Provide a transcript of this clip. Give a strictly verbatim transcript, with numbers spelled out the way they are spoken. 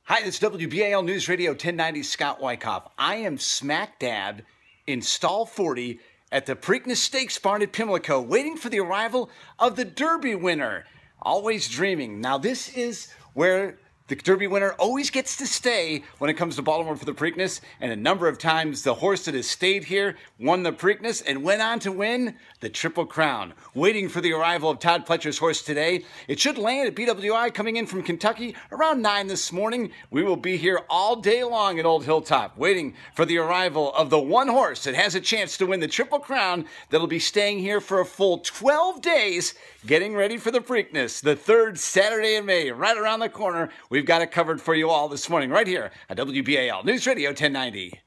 Hi, this is W B A L News Radio ten ninety Scott Wykoff. I am smack dab in stall forty at the Preakness Stakes barn at Pimlico, waiting for the arrival of the Derby winner. Always dreaming. Now, this is where the Derby winner always gets to stay when it comes to Baltimore for the Preakness, and a number of times the horse that has stayed here won the Preakness and went on to win the Triple Crown. Waiting for the arrival of Todd Pletcher's horse today. It should land at B W I coming in from Kentucky around nine this morning. We will be here all day long at Old Hilltop, waiting for the arrival of the one horse that has a chance to win the Triple Crown that'll be staying here for a full twelve days, getting ready for the Preakness, the third Saturday in May, right around the corner. We've got it covered for you all this morning, right here at W B A L News Radio ten ninety.